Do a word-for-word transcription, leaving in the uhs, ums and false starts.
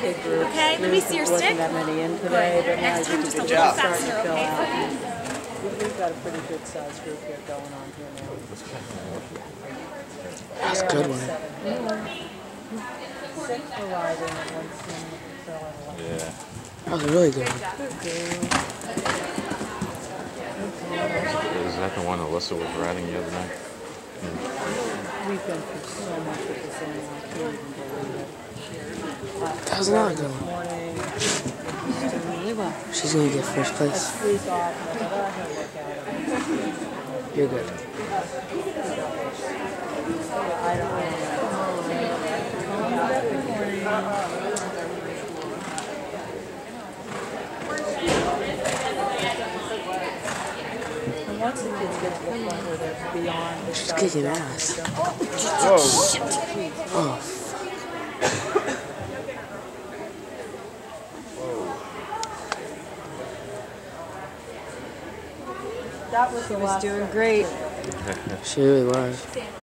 big group. Okay, let me see your There stick. wasn't that many in today, but now Next time, just a it's little starting faster, to fill okay? out. We've got a pretty good sized group here going on here now. That's a good one. Six for riding and one swimming. Yeah. That was a really good one. Is that the one Alyssa was riding the other night? We've been through so much with this animal, I can't even believe it. That was not a good one. Really well. She's gonna get first place. Squeeze off, and I thought, "Oh, look at it." You're good. I don't know. And once the kids get to the point where they're beyond the She's size kicking of- ass. Whoa. Oh, That was the She was last doing one. great. she really was.